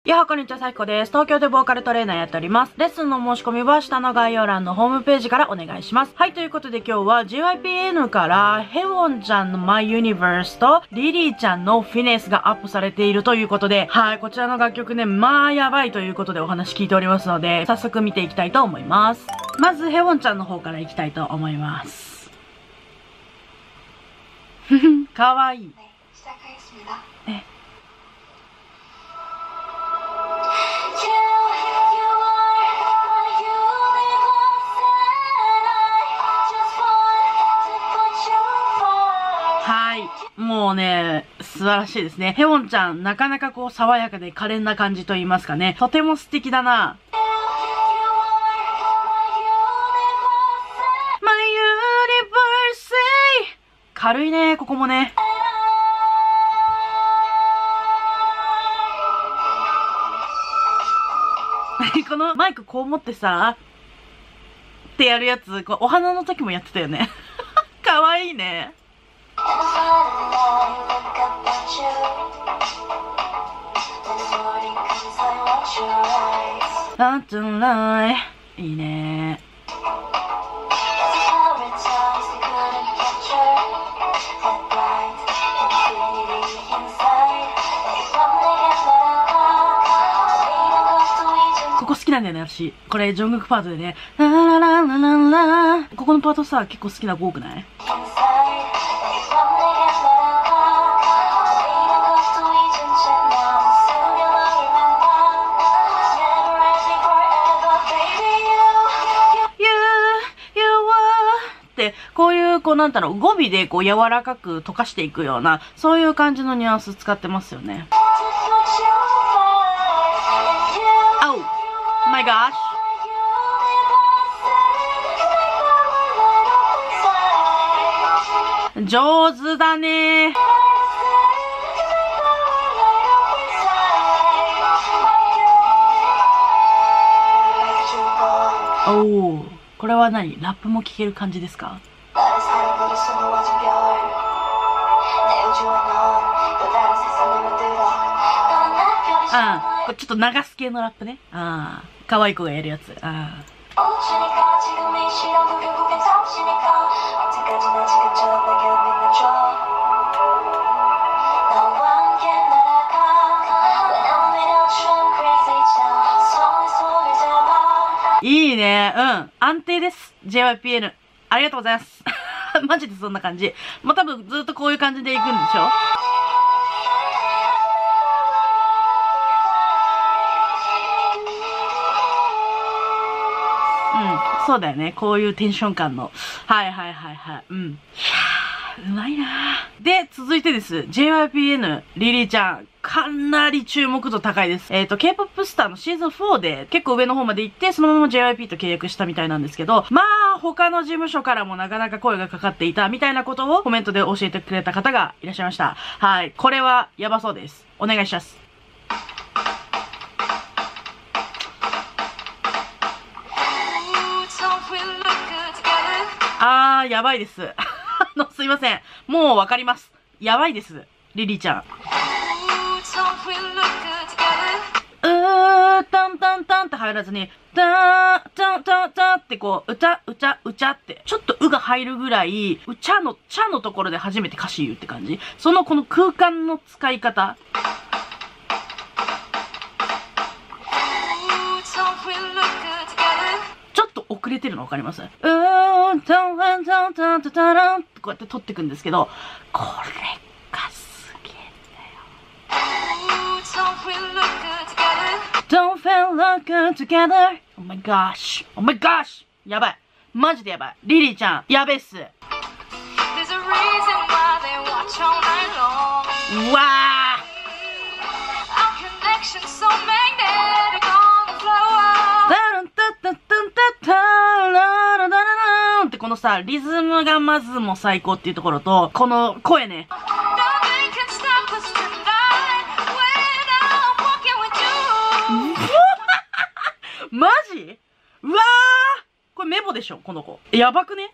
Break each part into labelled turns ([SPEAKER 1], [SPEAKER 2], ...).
[SPEAKER 1] やはこんにちは、さきこです。東京でボーカルトレーナーやっております。レッスンの申し込みは下の概要欄のホームページからお願いします。はい、ということで今日は JYP-N からヘウォンちゃんの My Universe とリリーちゃんのフィネスがアップされているということで、はい、こちらの楽曲ね、まあやばいということでお話聞いておりますので、早速見ていきたいと思います。まずヘウォンちゃんの方からいきたいと思います。かわいい。ね。はい。もうね、素晴らしいですね。ヘウォンちゃん、なかなかこう爽やかで可憐な感じと言いますかね。とても素敵だな。My Universe! 軽いね、ここもね。このマイクこう持ってさ、ってやるやつ、こうお花の時もやってたよね。かわいいね。いいね。ここ好きなんだよね、私。これ、ジョングクパートでね、ララララララ、ここのパートさ、結構好きな子多くない？こういう、こうなんだろう、語尾でこう柔らかく溶かしていくような、そういう感じのニュアンス使ってますよね。Oh my gosh! 上手だね。おお、これは何？ラップも聴ける感じですか？ちょっと流す系のラップね。可愛い子がやるやつ。いいね。安定です。JYP-N。ありがとうございます。マジでそんな感じ。もう多分ずっとこういう感じでいくんでしょ？そうだよね。こういうテンション感の。はい。いやー、うまいなー。で、続いてです。JYP-N、リリーちゃん。かなり注目度高いです。K-POP スターのシーズン4で結構上の方まで行って、そのまま JYP と契約したみたいなんですけど、まあ、他の事務所からもなかなか声がかかっていたみたいなことをコメントで教えてくれた方がいらっしゃいました。はい。これはやばそうです。お願いします。やばいです。すいません。もうわかります。やばいです。リリーちゃん。タンタンタンって入らずに、タンってこう、うちゃって、ちょっとうが入るぐらい、チャのところで初めて歌詞言うって感じ。そのこの空間の使い方。ちょっと遅れてるのわかります？こうやって取っていくんですけど、これがすげえんだよ。Don't feel like good together. Oh my gosh. Oh my gosh. やばい。マジでやばい。リリーちゃん、やべっす。うわーってこのさ、リズムがまずも最高っていうところと、この声ね。マジ？うわー！これメモでしょこの子。やばくね？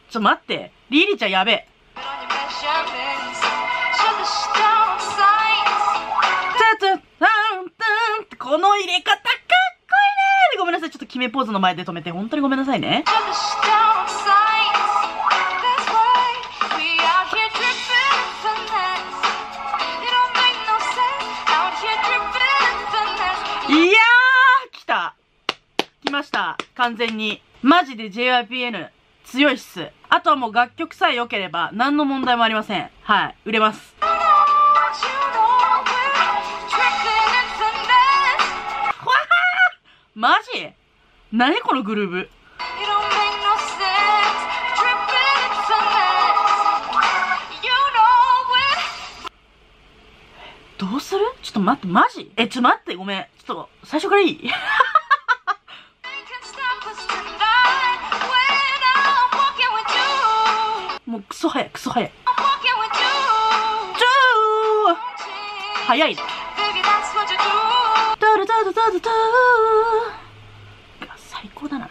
[SPEAKER 1] と待って。リリちゃんやべえ。この入れ方かっこいいね。ごめんなさい。ちょっと決めポーズの前で止めて。本当にごめんなさいね。いやー、来た。来ました。完全に。マジで JYPN 強いっす。あとはもう楽曲さえ良ければ何の問題もありません。はい。売れます。マジ？何このグルーブ。どうする？ちょっと待って、マジ？ちょっと待って、ごめん。ちょっと、最初からいい？もうクソ早い、クソ早い。早いね。最高だな。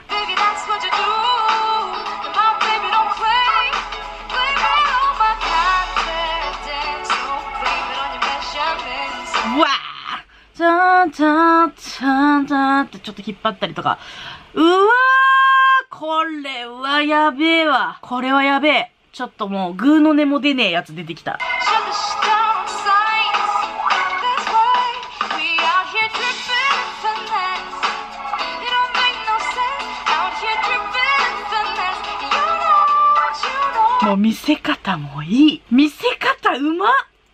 [SPEAKER 1] うわー、チャンチャンチャンチャンってちょっと引っ張ったりとか。うわー、これはやべえわ。これはやべえ。ちょっともうグーの音も出ねえやつ出てきた。もう見せ方もいい。見せ方うまっ。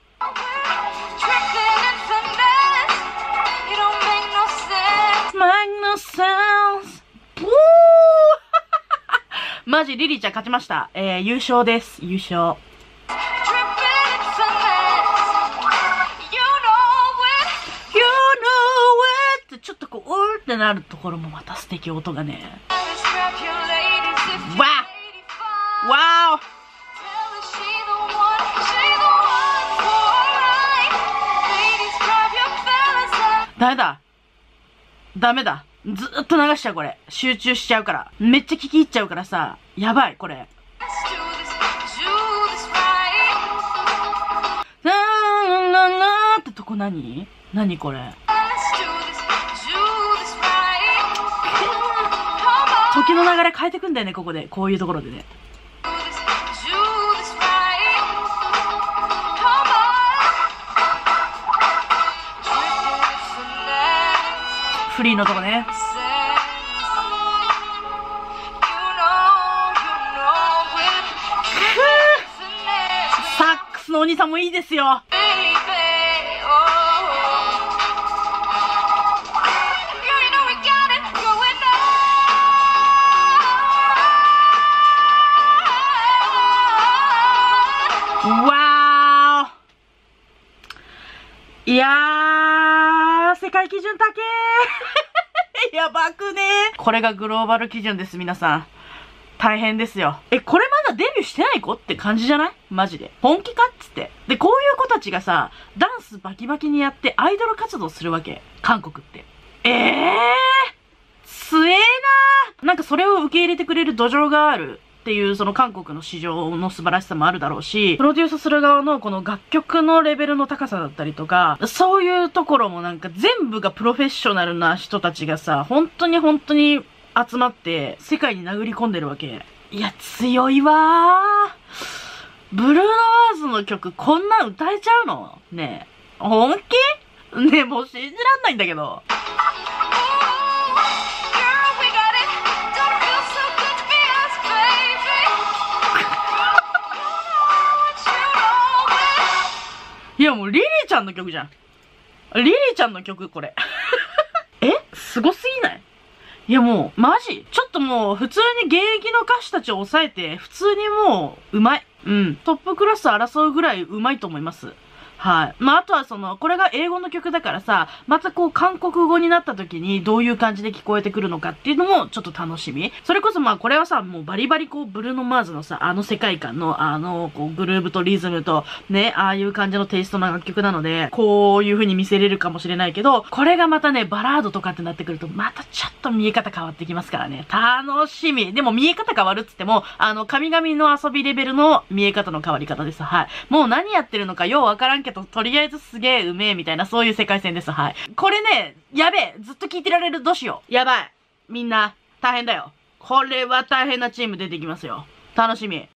[SPEAKER 1] マジリリーちゃん勝ちました。優勝です。優勝。ちょっとこう、うーってなるところもまた素敵音がね。わーわーダメだ。ダメだ。ずーっと流しちゃうこれ。集中しちゃうから。めっちゃ聞き入っちゃうからさ。やばい、これ。ってとこ何？何これ。時の流れ変えてくんだよね、ここで。こういうところでね。フリーのとこね。サックスのお兄さんもいいですよ。わー、いやー、世界基準高えやばくねー。これがグローバル基準です、皆さん。大変ですよ。これまだデビューしてない子って感じじゃない？マジで。本気かっつって。で、こういう子たちがさ、ダンスバキバキにやってアイドル活動するわけ。韓国って。強えなー。なんかそれを受け入れてくれる土壌がある。っていうその韓国の市場の素晴らしさもあるだろうし、プロデュースする側のこの楽曲のレベルの高さだったりとか、そういうところもなんか全部がプロフェッショナルな人たちがさ、本当に集まって世界に殴り込んでるわけ。いや、強いわー。ブルーノワーズの曲こんなん歌えちゃうの？ねえ。本気？ねえ、もう信じらんないんだけど。いやもうリリーちゃんの曲じゃん。リリーちゃんの曲これ。すごすぎない？いやもう、マジちょっともう、普通に現役の歌手たちを抑えて、普通にもう、うまい。うん。トップクラス争うぐらいうまいと思います。 はい。まあ、あとはこれが英語の曲だからさ、またこう、韓国語になった時にどういう感じで聞こえてくるのかっていうのもちょっと楽しみ。それこそまあ、これはさ、もうバリバリこう、ブルーノマーズのさ、世界観のこう、グルーブとリズムと、ね、ああいう感じのテイストな楽曲なので、こういう風に見せれるかもしれないけど、これがまたね、バラードとかってなってくると、またちょっと見え方変わってきますからね。楽しみ。でも見え方変わるっつっても、神々の遊びレベルの見え方の変わり方です。はい。もう何やってるのかようわからんけど、とりあえずすげえうめえみたいな、そういう世界線です。はい。これね、やべえ。ずっと聞いてられる。どうしよう。やばい。みんな、大変だよ。これは大変なチーム出てきますよ。楽しみ。